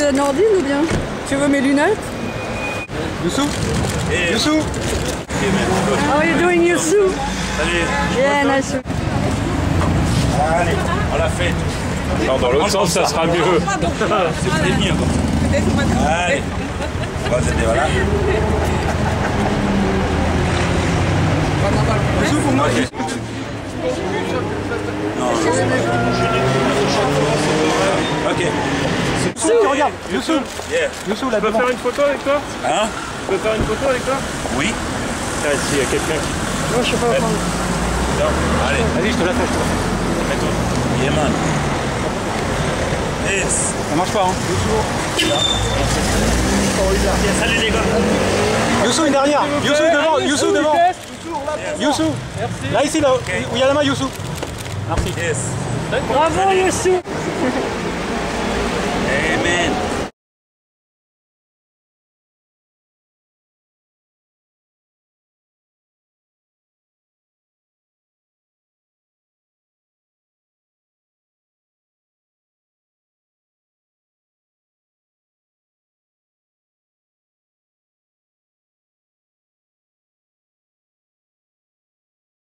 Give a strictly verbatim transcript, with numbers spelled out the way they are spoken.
de Nordine ou bien? Tu veux mes lunettes? Youssou? Youssou? How are you doing, Youssou? Salut. Yeah, nice. Allez, on l'a fait. Non, dans l'autre sens, ça sera mieux. C'est peut-être mieux. Allez. On va s'aider, voilà. Youssou pour moi. Non. Ok. Youssou, regarde. Youssou. Yeah. Youssou, là Tu peux devant. faire une photo avec toi? Hein? Tu peux faire une photo avec toi? Oui. Tiens, ici, il y a quelqu'un qui... Non, je sais pas prendre. Non. Allez. Vas-y, je te la fais, je te la fais. Mets-toi. Yeah, man. Yes. Ça marche pas, hein. Salut les gars. Youssou, une dernière. Youssou devant, Youssou devant. Youssou. Là, ici, là, où il y a la main, Youssou. Merci. Yes. Bravo, Youssou.